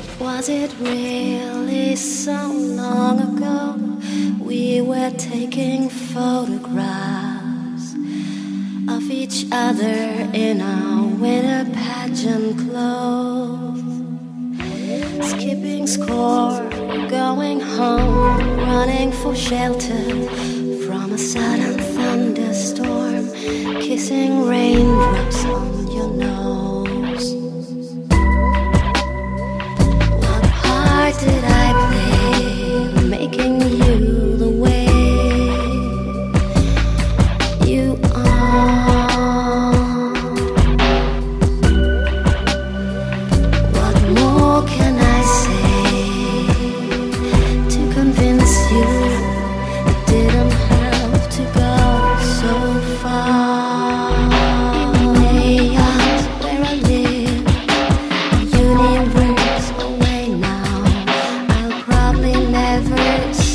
Was it really so long ago we were taking photographs of each other in our winter pageant clothes? Skipping score, going home, running for shelter from a sudden thunderstorm, kissing raindrops on your nose. What part did I play, making you the way you are? What more can I say to convince you it didn't have to go so far? Chaos where I live, the universe away now. I'll probably never